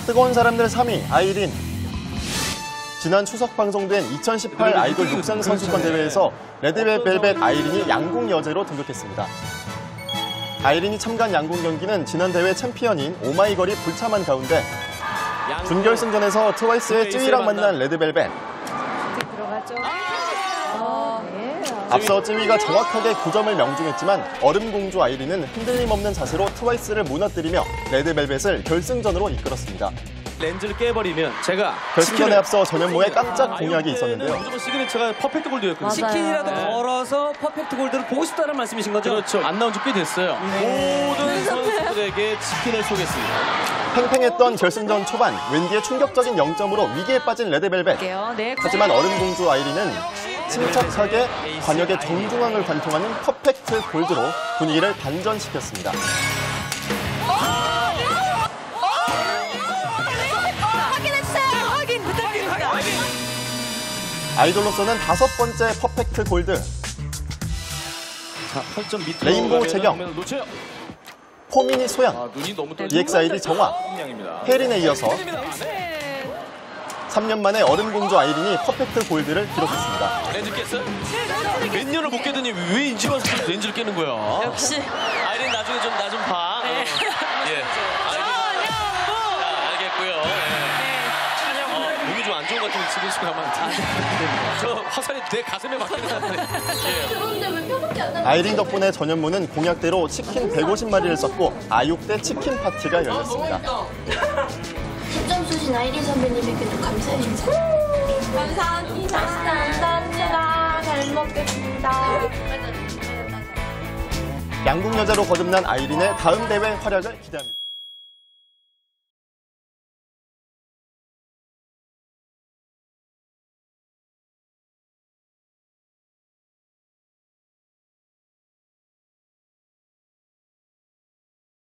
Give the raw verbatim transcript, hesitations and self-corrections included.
뜨거운 사람들 삼 위 아이린. 지난 추석 방송된 이천십팔 아이돌 육상 선수권 대회에서 레드벨벳 아이린이 양궁 여제로 등극했습니다. 아이린이 참가한 양궁 경기는 지난 대회 챔피언인 오마이걸이 불참한 가운데 준결승전에서 트와이스의 쯔위랑 만난 레드벨벳. 들어가죠. 앞서 쯔위가 정확하게 구 점을 명중했지만 얼음공주 아이린은 흔들림 없는 자세로 트와이스를 무너뜨리며 레드벨벳을 결승전으로 이끌었습니다. 렌즈를 깨버리면 제가 결승전에 앞서 전현무의 깜짝 공약이 있었는데요. 무조건 시그니처가 퍼펙트 골드였거든요. 치킨이라도 네. 걸어서 퍼펙트 골드를 보고 싶다는 말씀이신 거죠? 그렇죠. 안 나온 지 꽤 됐어요. 네. 모든 선수들에게 치킨을 쏘겠습니다. 팽팽했던 결승전 초반, 웬디의 충격적인 영 점으로 위기에 빠진 레드벨벳. 네, 하지만 얼음공주 아이린은 침착하게 관역의 정중앙을 관통하는 퍼펙트 골드로 분위기를 반전시켰습니다. 아이돌로서는 다섯 번째 퍼펙트 골드. 자, 팔 점 밑으로 레인보우 재경, 포미니 소연, 아, 눈이 너무 또 이엑스아이디 정화, 혜린에 이어서 삼 년 만에 얼음공주 아이린이 퍼펙트 골드를 기록했습니다. 렌즈 깼어요? 몇 년을 못 깨더니 왜 인지 와서 렌즈를 깨는 거야? 역시. 아이린 나중에 좀 나 좀 봐. 네. 예. 자, 알겠고요. 예. 어, 몸이 좀 안 좋은 것 같으면 집에 있으면 가면 안 돼. 저 화살이 내 가슴에 맞기는 한데. 예. 아이린 덕분에 전현무는 공약대로 치킨 백오십 마리를 썼고 아육대 치킨 파티가 열렸습니다. 십 점 쏘신 아이린 선배님에게도 감사의 인사. 감사합니다. 감사합니다. 잘 먹겠습니다. 양궁 여자로 거듭난 아이린의 다음 대회 활약을 기대합니다.